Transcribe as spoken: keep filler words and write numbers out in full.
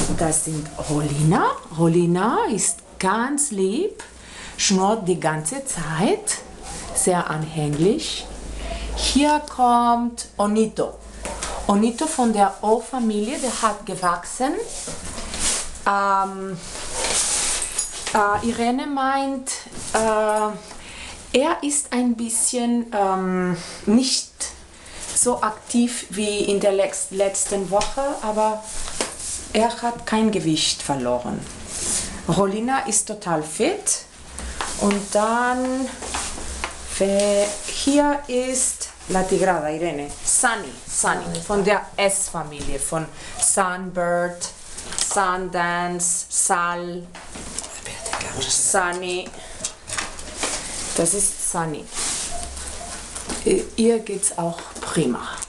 Das sind Rolina. Rolina ist ganz lieb, schnurrt die ganze Zeit, sehr anhänglich. Hier kommt Onito. Onito von der O-Familie, der hat gewachsen. Ähm, äh, Irene meint, äh, er ist ein bisschen ähm, nicht so aktiv wie in der letzten Woche, aber er hat kein Gewicht verloren. Rolina ist total fit. Und dann hier ist La Tigrada, Irene. Sunny, Sunny von der S-Familie, von Sunbird, Sundance, Sal, Sunny. Das ist Sunny. Ihr geht's auch prima.